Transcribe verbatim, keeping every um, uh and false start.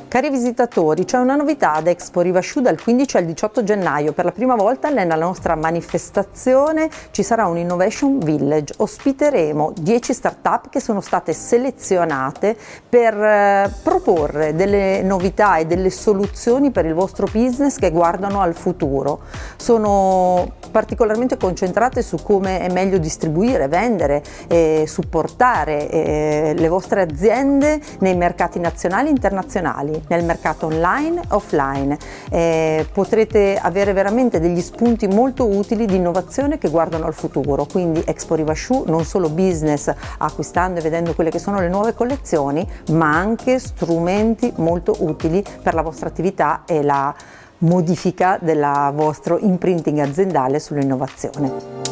Cari visitatori, c'è una novità ad Expo Riva Shoe dal quindici al diciotto gennaio. Per la prima volta nella nostra manifestazione ci sarà un Innovation Village. Ospiteremo dieci start-up che sono state selezionate per eh, proporre delle novità e delle soluzioni per il vostro business che guardano al futuro. Sono particolarmente concentrate su come è meglio distribuire, vendere e supportare eh, le vostre aziende nei mercati nazionali e internazionali, nel mercato online e offline. Eh, potrete avere veramente degli spunti molto utili di innovazione che guardano al futuro, quindi Expo Riva Shoe non solo business, acquistando e vedendo quelle che sono le nuove collezioni, ma anche strumenti molto utili per la vostra attività e la modifica del vostro imprinting aziendale sull'innovazione.